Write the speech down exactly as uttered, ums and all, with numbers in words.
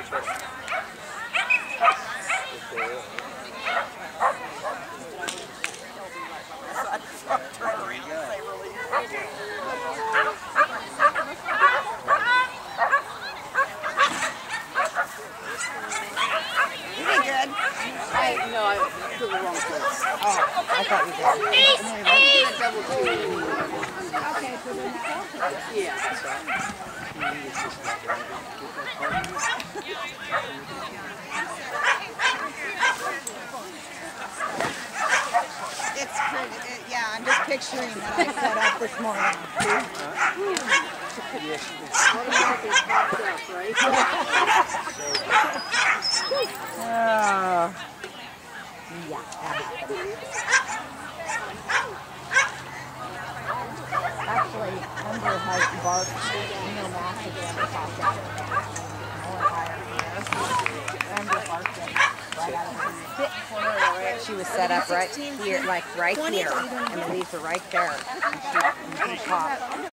I no, I put the wrong place. Oh, I thought you did. Double two. Okay, so then that's Yeah. It's pretty. It, yeah, I'm just picturing what I set up this morning. Automatically pops up, right? Oh. Yeah, that happened. Actually, Ember has barked, you know, massive Ember popped out. Ember barked it right out of the corner. She was set up right here, like right here, and the leaves are right there. And she, and she popped.